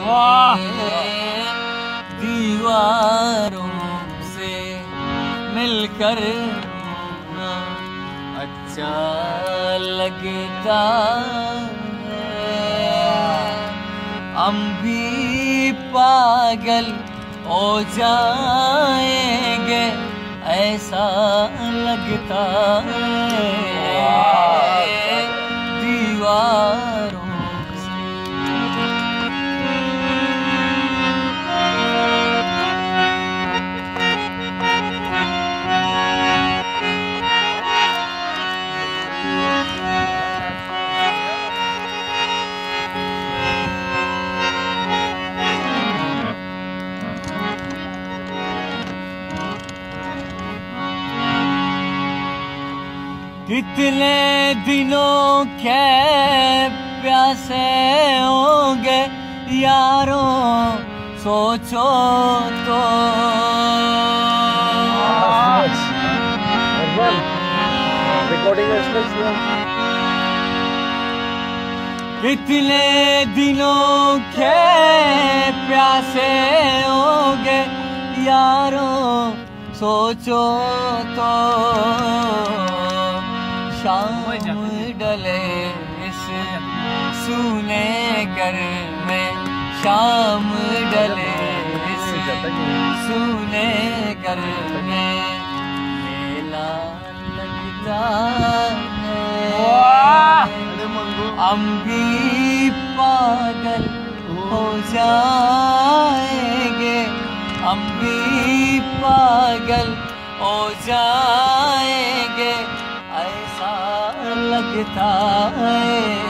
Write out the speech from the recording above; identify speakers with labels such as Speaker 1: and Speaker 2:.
Speaker 1: दीवारों से मिलकर रोना अच्छा लगता है। हम भी पागल हो जाएंगे ऐसा लगता है दीवारों से। कितने दिनों के प्यासे होंगे यारों सोचो तो। कितने दिनों के प्यासे होंगे यारों सोचो तो। शाम डले इस सूने घर में, शाम डले इस सूने घर में मेला लगता है। हम भी पागल हो जाएंगे, हम भी पागल हो जाएंगे ऐसा लगता है।